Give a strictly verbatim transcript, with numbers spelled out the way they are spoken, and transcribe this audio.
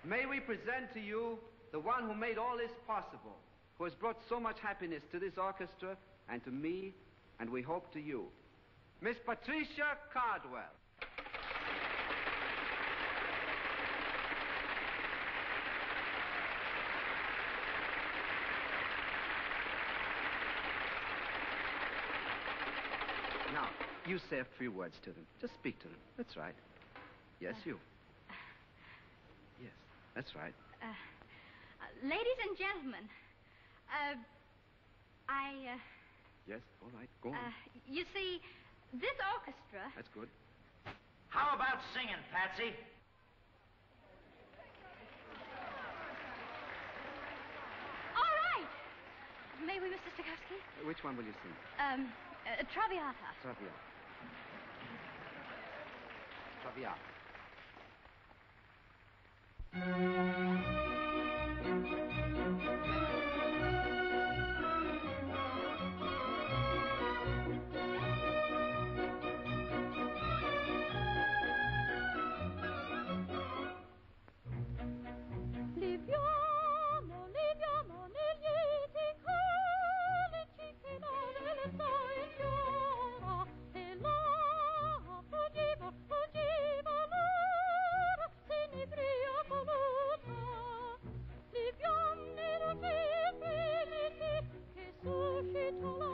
May we present to you the one who made all this possible, who has brought so much happiness to this orchestra and to me, and we hope to you. Miss Patricia Cardwell. Now, you say a few words to them. Just speak to them. That's right. Yes, uh, you. Yes, that's right. Uh, uh, ladies and gentlemen, uh, I, uh... Yes, all right, go on. Uh, you see, this orchestra... That's good. How about singing, Patsy? All right. May we, Mister Stokowski? Uh, which one will you sing? Um, uh, Traviata. Traviata. Traviata. Suscita